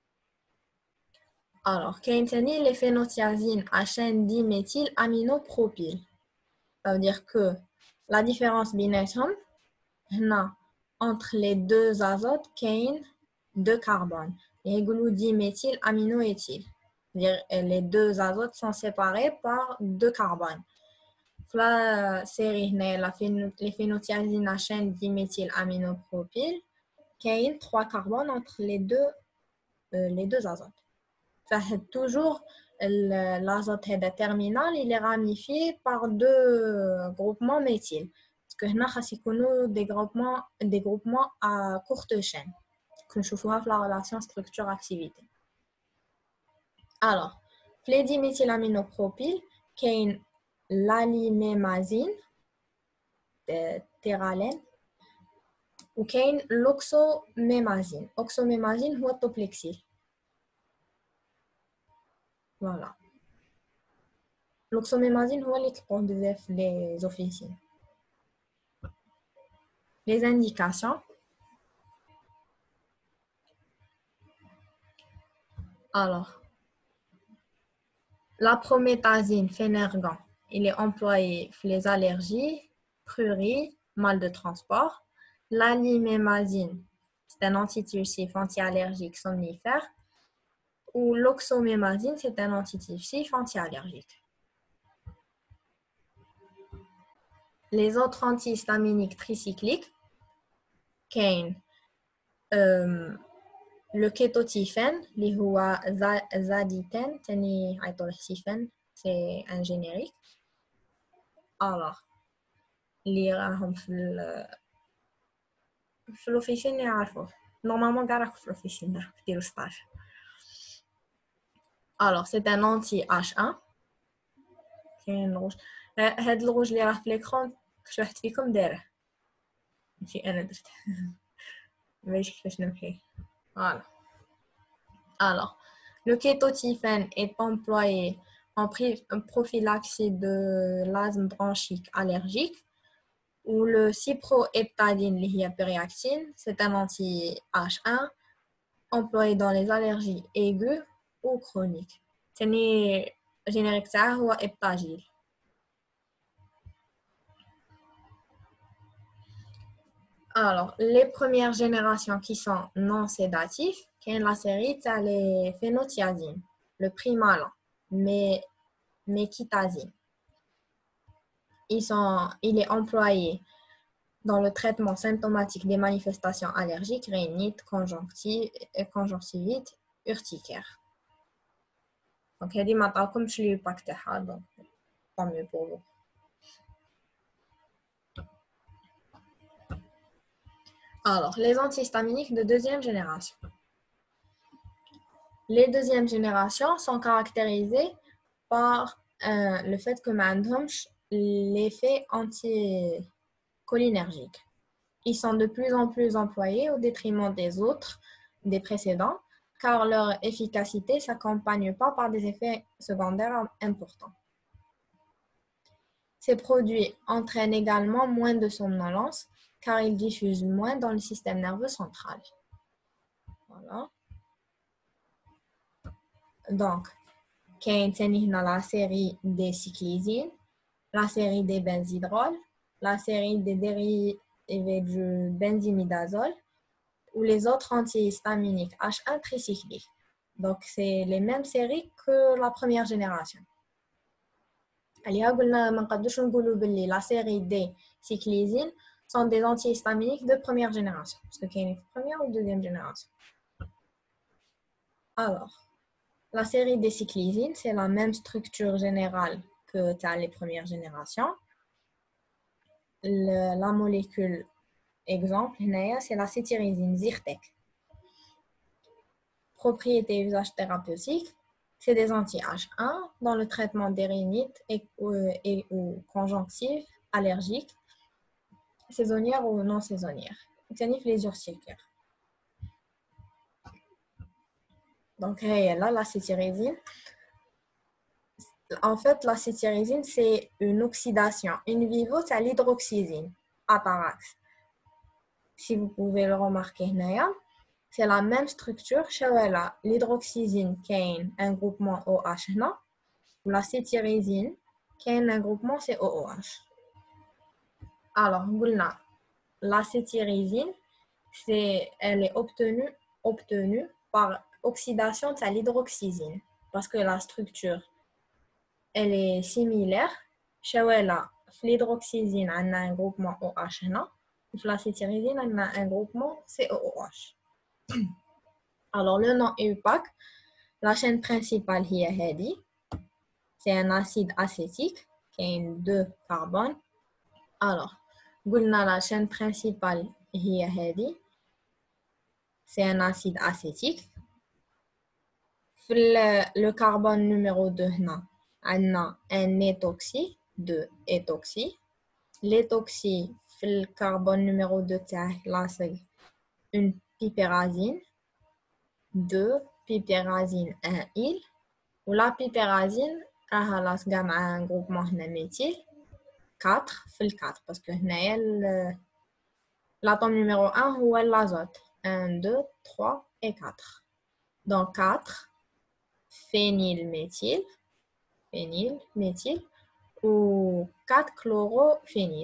Alors, كاين تاني les phénothiazines à chaîne diméthylaminopropyl. Ça veut dire que la différence بيناتهم هنا entre les deux azotes كاين deux carbones. يقولوا diméthylaminoéthyl. C'est-à-dire les deux azotes sont séparés par deux carbones. La série هنا les phénothiazines à chaîne diméthylaminopropyl كاين trois carbones entre les deux euh, les deux azotes. Toujours l'azote terminal il est ramifié par deux groupements méthyl parce que هنا خاص يكونوا des groupements des groupements à courte chaîne كنشوفوها في la relation structure activité. Alors les diméthylaminopropyl كاين l'alimémazine teralène وكاين l'oxomémazine. Oxomémazine هو التوبلكسيل. Voilà. L'oxomémazine هو اللي تلقوه بزاف في les officines. Les indications. Alors, la prométhazine Phénergan, il est employé pour les allergies, prurit, mal de transport. L'alimémazine, c'est un antitussif anti-allergique somnifère. Ou l'oxomémazine, c'est un antitussif anti-allergique. Les autres antihistaminiques tricycliques, كاين euh, le kétotifène, اللي هو zaditène, تاني عيطوا له سيفن, c'est un générique. Alors, اللي راهم في ال في الأوفيسين يعرفوه. Normalement, كاع راكم في الأوفيسين راكم ديروا stage. Alors, c'est un anti-H un. كاين الغوج. هاد الغوج اللي راه في l'écran شي واحد فيكم داره. ماشي أنا درت. ماشي كيفاش نمحيه. Voilà. Alors, le kétotifène est employé en prophylaxie de l'asthme bronchique allergique ou le cyproheptadine, l'hyperactine, c'est un anti-H un employé dans les allergies aiguës ou chroniques. C'est un générique ou heptagil. Alors, les premières générations qui sont non sédatifs, qui est la série, c'est les phénothiazines, le primalan, mais méquitazine. Ils sont, il est employé dans le traitement symptomatique des manifestations allergiques, rhinite, conjonctivite, urticaire. Donc, il y a comme je l'ai pas que donc tant mieux pour vous. Alors, les antihistaminiques de deuxième génération. Les deuxièmes générations sont caractérisées par euh, le fait que m'andhomsh l'effet anticholinergique. Ils sont de plus en plus employés au détriment des autres, des précédents, car leur efficacité ne s'accompagne pas par des effets secondaires importants. Ces produits entraînent également moins de somnolence, car ils diffusent moins dans le système nerveux central. Voilà. Donc, كاين تاني هنا la série des cyclisines, la série des benzidroles, la série des dérivés du benzimidazole ou les autres antihistaminiques H un tricycliques. Donc, c'est les mêmes séries que la première génération. عليها قلنا ما نقدرش نقولوا باللي la série des cyclisines sont des antihistaminiques de première génération parce que كاين في première ou deuxième génération. Alors, la série des cyclisines, c'est la même structure générale que dans les premières générations. Le, la molécule exemple, c'est la cétirizine Zyrtec. Propriété et usage thérapeutique, c'est des anti-H un dans le traitement des rhinites et, euh, et ou conjonctives allergiques, saisonnières ou non saisonnières. Planifie les urticaires. Donc, là, la cétirizine. En fait, la cétirizine, c'est une oxydation in vivo à l'hydroxysine, Atarax. Si vous pouvez le remarquer, c'est la même structure. Chez l'hydroxysine, qui est un groupement O H, ou la cétirizine, qui est un groupement C O O H. Alors, la cétirizine, elle est obtenue, obtenue par oxydation de l'hydroxysine, parce que la structure elle est similaire. Chez l'hydroxysine, on a un groupement O H, et la cétirizine, on a un groupement C O O H. Alors, le nom est U P A C. La chaîne principale est c'est un acide acétique qui a deux carbones. Alors, la chaîne principale est c'est un acide acétique. Le, le carbone numéro deux, on a un étoxy, deux étoxy. L'étoxy, le carbone numéro deux, là, c'est une pipérazine. deux, pipérazine, un il. Ou la pipérazine, là, c'est un groupement méthyle. quatre, le quatre, parce que l'atome numéro un, c'est l'azote. un, deux, trois et quatre. Donc, quatre. Phénylméthyle, phénylméthyle ou quatre chlorophényl.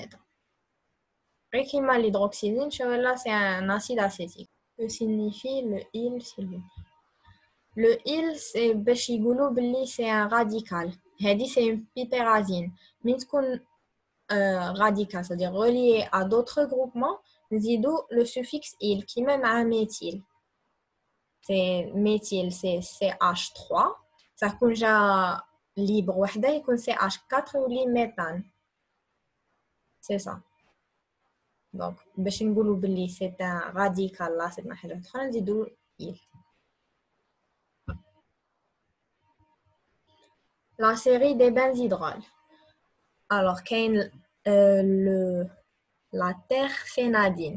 Récima l'hydroxysine, c'est un acide acétique. Que signifie le il, s'il vous plaît? Le il, c'est c'est un radical. C'est une pipérazine. Mais euh, radical, c'est-à-dire relié à d'autres groupements, nous le suffixe il qui même un méthyle. C'est méthyle, c'est C H trois. Ça peut déjà libre, il y a C H quatre ou méthane. C'est ça. Donc, c'est un radical là, c'est ma il. La série des benzidroles. Alors, qu'il euh, le la terphénadine.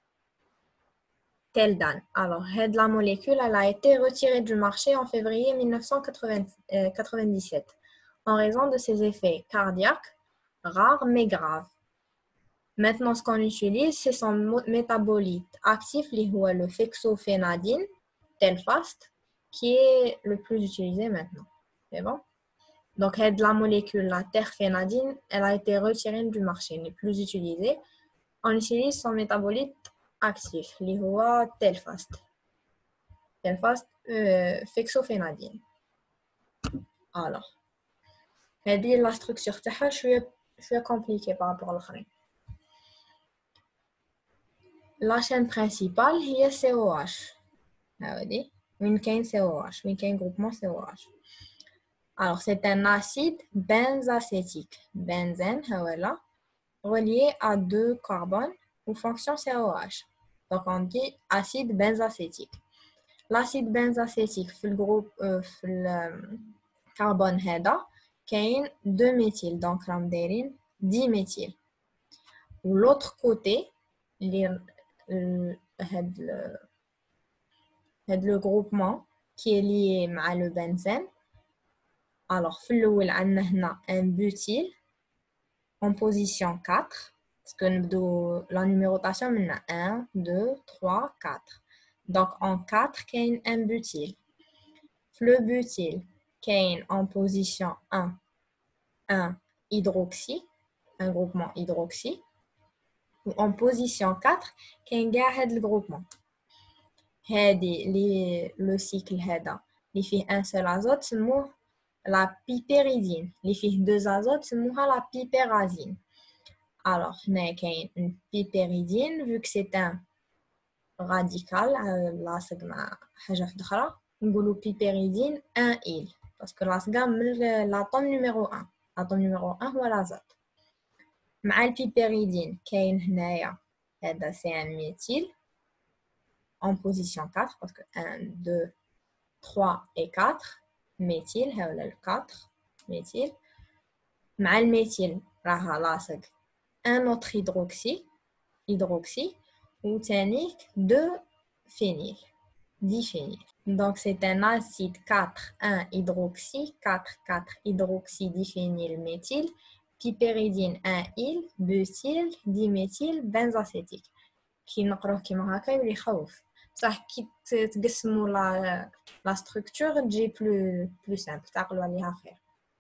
Teldan. Alors, la molécule elle a été retirée du marché en février mille neuf cent quatre-vingt-dix-sept en raison de ses effets cardiaques rares mais graves. Maintenant, ce qu'on utilise, c'est son métabolite actif, le fexofénadine, Telfast, qui est le plus utilisé maintenant. C'est bon? Donc, la molécule, la terphénadine, elle a été retirée du marché, n'est plus utilisée. On utilise son métabolite actif, اللي هو Telfast. Telfast euh, fexofénadine. Alors, هذه la structure تاعها شوية شوية compliquée par rapport à l'autre. La chaîne principale est C O H. هذه وين كاين C O H, وين كاين groupement C O H. Alors, c'est un acide benzacétique. Benzène, voilà, relié à deux carbones ou fonction C O H. Donc, on dit acide benzacétique. l'acide benzacétique في الجروب في الكربون هذا كاين deux méthyl donc راهم دايرين dix méthyl. و l'autre côté اللي هاد هاد le groupement qui est lié مع le benzène. alors في الاول عندنا هنا un butyl en position quatre parce que نبدو la numérotation من un deux trois quatre. donc en quatre كاين un butyl. le butyl كاين en position un un hydroxy un groupement hydroxy. ou en position quatre كاين كاع هاد الجروبمون هادي لي لو سيكل هذا اللي فيه ان سول ازوت سموه لا بيبيريدين اللي فيه دو ازوت سموها لا بيبيرازين. alors هنا كاين بيبيريدين vu que c'est un radical لاصق مع حاجه واحده اخرى نقولوا بيبيريدين un il parce que لاصقه من l'atome numéro un. l'atome numéro un هو l'azot. مع البيبيريدين كاين هنايا هذا سي ان ميثيل en position quatre parce que un deux trois et quatre méthyl هاولا ال quatre méthyl. مع الميثيل راها لاصق un autre hydroxy hydroxy ou تانيك deux phényl diphényl. donc c'est un acide quatre un hydroxy quatre quatre hydroxy diphényl méthyl بيبيريدين un il butyl diméthyl benzacétique. كي نقروه كيما هكا يولي يخوف بصح كي تقسموا لا لا ستركتور تجي بلو بلو سامبل تعقلوا عليها خير.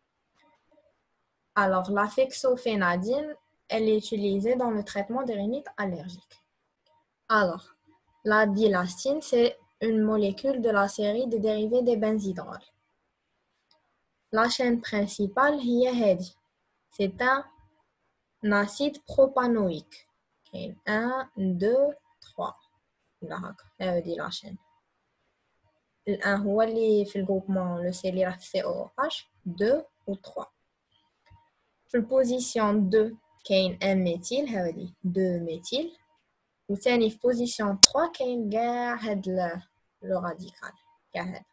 alors la fexofénadine elle est utilisée dans le traitement des rhinites allergiques. alors la bilastine c'est une molécule de la série des dérivés des benzhydroles. la chaîne principale هي هذه. c'est un acide propanoïque. okay. un deux trois ولا هكا هذه لا chaîne. الان هو اللي في الجروبمون لو سي اللي راه في سي او اتش deux و trois. في البوزيسيون deux كاين ان ميثيل هذه deux ميثيل. وثاني في بوزيسيون trois كاين كاع هاد لو راديكال كاع هذا.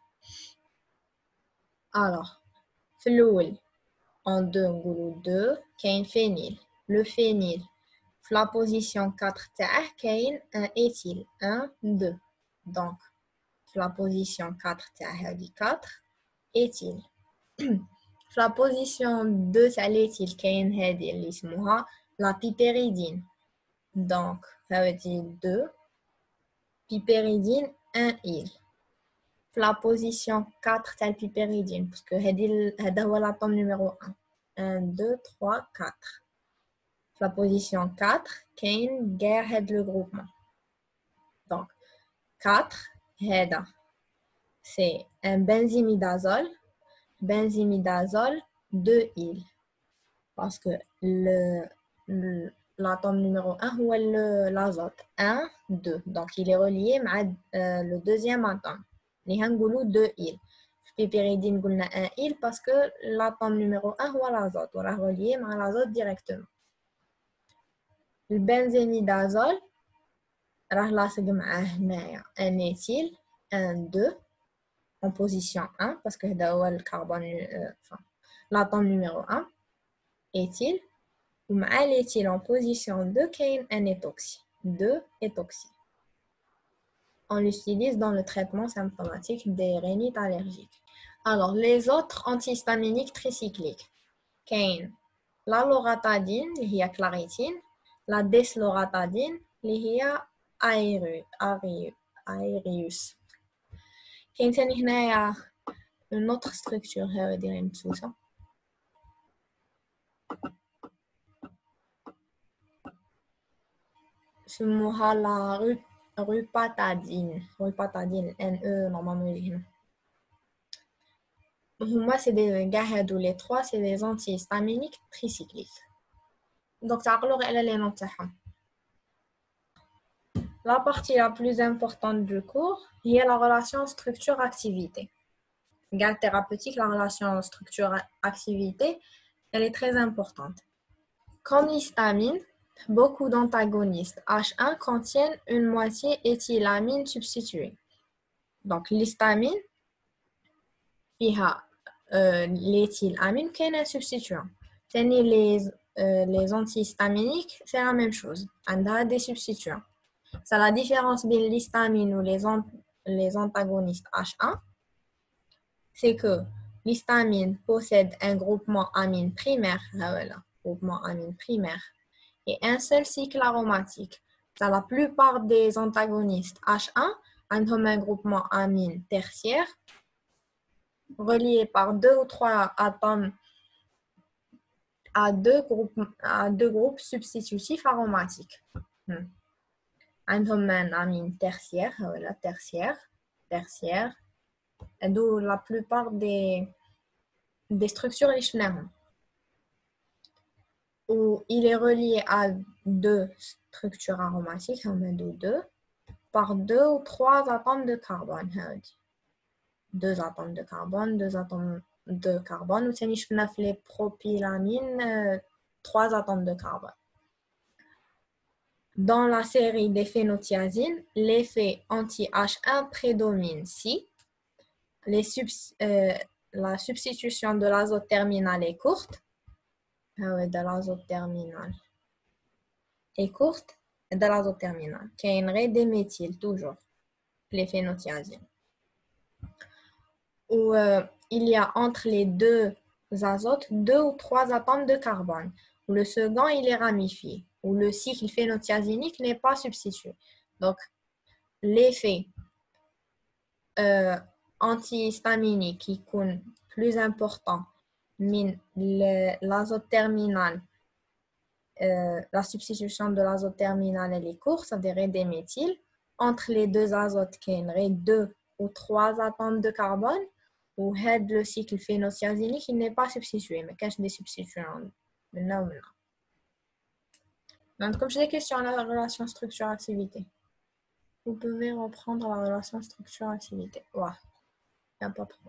alors في الاول en deux نقولوا deux كاين phényl. le phényl في la position quatre تاعه كاين un éthyl un deux. donc في la position quatre تاع هذه quatre éthyl. في la position deux تاع l'éthyl كاين هذه اللي اسمها la piperidine. donc هذه deux piperidine un il. في la position quatre تاع البيبيريدين باسكو هذه هذا هو l'atome numéro un un deux trois quatre. في la position quatre كاين كاع هاد لو groupement. donc quatre هذا c'est un benzimidazole benzimidazole deux il parce que le, le l'atome numéro un هو l'azote un deux. donc il est relié مع euh, le deuxième atome اللي هنقولوا deux il. في البيبيريدين قلنا un il parce que l'atome numéro un هو l'azote وراه relié مع l'azote directement. البنزيميدازول راه لاصق معاه هنايا ان ايثيل un deux en position un parce que هذا هو الكربون enfin l'atome numéro un éthyle. ومع l'éthyle en position deux كاين un étoxy deux étoxy. on l'utilise dans le traitement symptomatique des rhinites allergiques. alors les autres antihistaminiques tricycliques كاين la loratadine اللي هي claritine la desloratadine اللي هي aerius. كاين ثاني هنايا une autre structure هذه اللي متسوسه سموها لا rupatadine rupatadine ان او normalement يجي هنا. هما سي دي كاع هادو لي trois سي دي antihistaminiques tricycliques. donc تعقلوا غير على لي نوت تاعهم. La partie la plus importante du cours est la relation structure-activité. Garde thérapeutique, la relation structure-activité, elle est très importante. Comme l'histamine, beaucoup d'antagonistes H un contiennent une moitié éthylamine substituée. Donc, l'histamine, فيها euh, l'éthylamine, qui est un substituant. Les, euh, les antihistaminiques, c'est la même chose. On a des substituants. C'est la différence entre l'histamine ou les, an les antagonistes H un, c'est que l'histamine possède un groupement amine primaire, voilà, groupement amine primaire, et un seul cycle aromatique. C'est la plupart des antagonistes H un ont un groupement amine tertiaire relié par deux ou trois atomes à deux groupes, à deux groupes substitutifs aromatiques. Hmm. عندهم un amine tertiaire, voilà, tertiaire, tertiaire, d'où la plupart des, des structures lichnéennes. Où il est relié à deux structures aromatiques, deux, par deux ou trois atomes de carbone. Deux atomes de carbone, deux atomes de carbone, ou c'est les propylamines, trois atomes de carbone. Dans la série des phénothiazines, l'effet anti-H un prédomine si les subs- euh, la substitution de l'azote terminal est courte, ah ouais, de l'azote terminal est courte, de l'azote terminal, qui a une raie des méthyl, toujours, les phénothiazines. Où euh, il y a entre les deux azotes deux ou trois atomes de carbone, où le second il est ramifié, où le cycle phénothiazinique n'est pas substitué. Donc, l'effet euh, antihistaminique qui est plus important, l'azote terminal, euh, la substitution de l'azote terminal elle est courte, c'est-à-dire des méthyl, entre les deux azotes qui ont deux ou trois atomes de carbone, ou le cycle phénothiazinique il n'est pas substitué, mais qu'est-ce des substituants? Non, non. Donc, comme j'ai des questions à la relation structure-activité, vous pouvez reprendre la relation structure-activité. Ouais, il n'y a pas trop.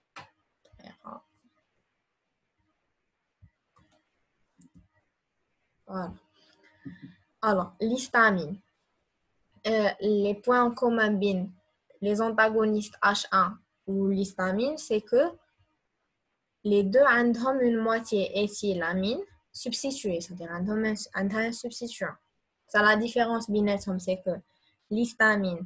Voilà. Alors, l'histamine. Euh, les points en commun bin les antagonistes H un ou l'histamine, c'est que les deux ont une moitié éthylamine substituée, c'est-à-dire ont un substituant. Ça, la différence binettom, c'est que l'histamine,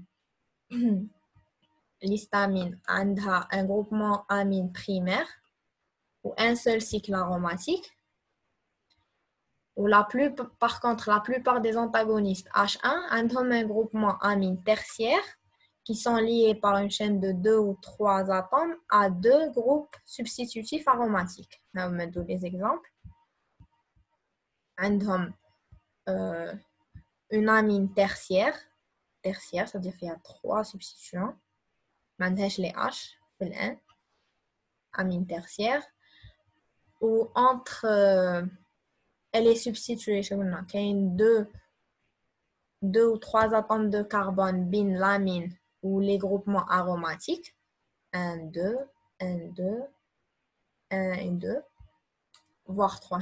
l'histamine a un groupement amine primaire ou un seul cycle aromatique. Ou la plus, par contre, la plupart des antagonistes H un ont un groupement amine tertiaire qui sont liés par une chaîne de deux ou trois atomes à deux groupes substitutifs aromatiques. Là, on met tous les exemples. عندهم euh, une amine tertiaire, tertiaire, c'est-à-dire qu'il y a trois substituants. ما عندهاش les H في الان. Amine tertiaire. Ou entre, euh, elle est substituée, je sais qu'il y a deux, deux ou trois atomes de carbone, bin, l'amine, ou les groupements aromatiques. un, deux, un, deux, un et deux, voire trois,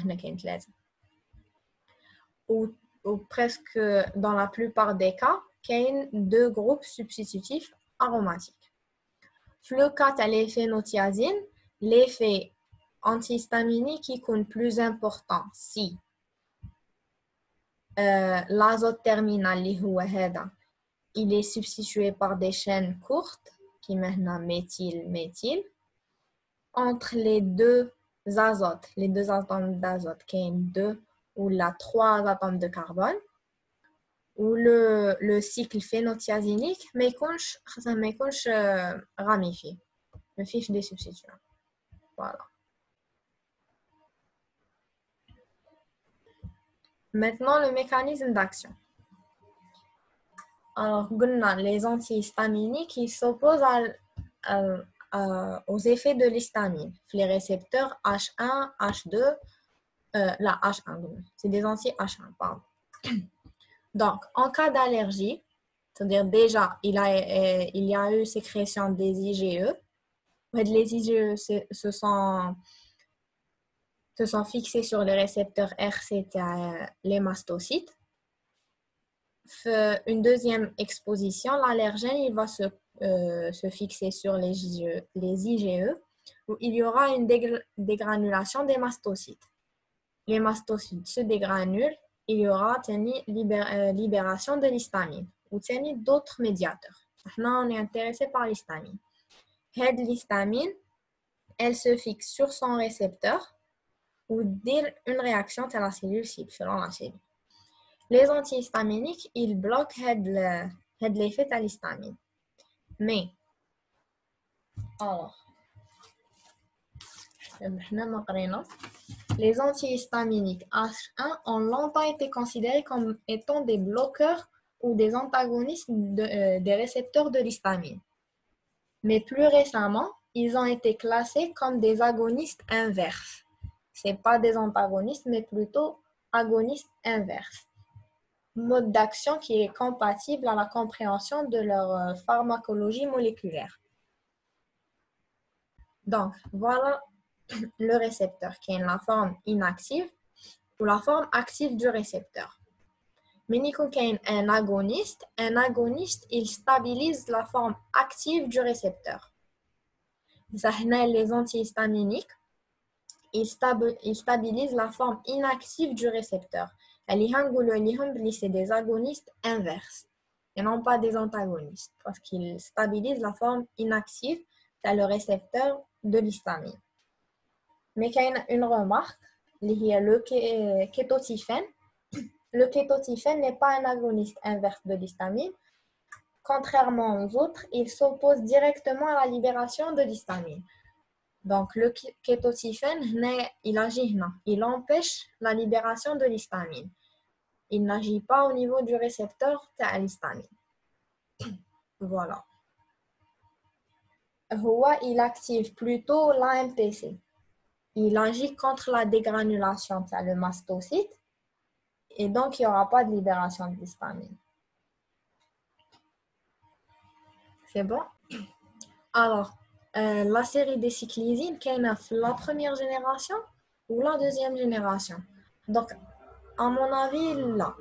ou, ou presque dans la plupart des cas, qu'il y a deux groupes substitutifs aromatiques. Le cas de l'effet phénothiazine, l'effet antihistaminique qui est plus important si euh, l'azote terminal, il est substitué par des chaînes courtes, qui maintenant méthyl, méthyl, entre les deux azotes, les deux atomes d'azote, qui ont deux ou la trois atomes de carbone, ou le, le cycle phénothiazinique, mais il est euh, ramifié, le fiche des substituants. Voilà. Maintenant, le mécanisme d'action. Alors, les antihistaminiques qui s'opposent à, à, à, aux effets de l'histamine, les récepteurs H un, H deux, euh, la H un, c'est des anti-H un, pardon. Donc, en cas d'allergie, c'est-à-dire déjà, il, a, euh, il y a eu sécrétion des I G E, les I G E se sont, se sont fixés sur les récepteurs R C T, les mastocytes. Une deuxième exposition, l'allergène il va se euh, se fixer sur les I G E, les I G E, où il y aura une dégr- dégranulation des mastocytes. Les mastocytes se dégranulent, il y aura tani, libér- euh, libération de l'histamine ou tani, d'autres médiateurs. Maintenant, on est intéressé par l'histamine. Cette l'histamine, elle se fixe sur son récepteur ou dire une réaction à la cellule cible, selon la cellule. Les antihistaminiques, ils bloquent l'effet de l'histamine. Mais, alors, les antihistaminiques H un ont longtemps été considérés comme étant des bloqueurs ou des antagonistes de, euh, des récepteurs de l'histamine. Mais plus récemment, ils ont été classés comme des agonistes inverses. Ce n'est pas des antagonistes, mais plutôt agonistes inverses. Mode d'action qui est compatible à la compréhension de leur pharmacologie moléculaire. Donc, voilà le récepteur qui est la forme inactive ou la forme active du récepteur. Mais quand un agoniste, un agoniste, il stabilise la forme active du récepteur. Les antihistaminiques, ils stabilisent la forme inactive du récepteur. C'est des agonistes inverses et non pas des antagonistes parce qu'ils stabilisent la forme inactive dans le récepteur de l'histamine. Mais il y a une remarque, le kétotifène. Le kétotifène n'est pas un agoniste inverse de l'histamine. Contrairement aux autres, il s'oppose directement à la libération de l'histamine. Donc, le kétotifène, il agit, non, il empêche la libération de l'histamine. Il n'agit pas au niveau du récepteur de l'histamine. Voilà. Il active plutôt l'A M P C. Il agit contre la dégranulation de le mastocyte et donc il n'y aura pas de libération de l'histamine. C'est bon? Alors, euh, la série des cyclisines, qu'elle a la première génération ou la deuxième génération? Donc, à mon avis, là.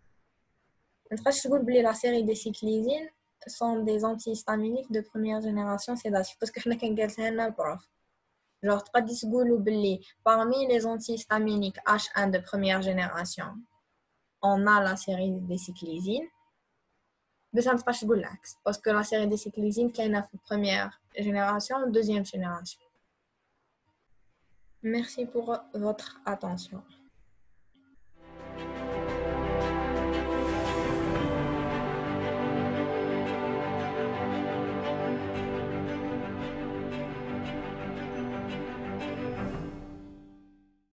La série des cyclisines sont des antihistaminiques de première génération sédatifs parce que je n'ai qu'un le prof. Genre, parmi les antihistaminiques H un de première génération, on a la série des cyclisines. Mais ça ne se passe pas l'axe parce que la série des cyclisines, qu'il y a une première génération, deuxième génération. Merci pour votre attention.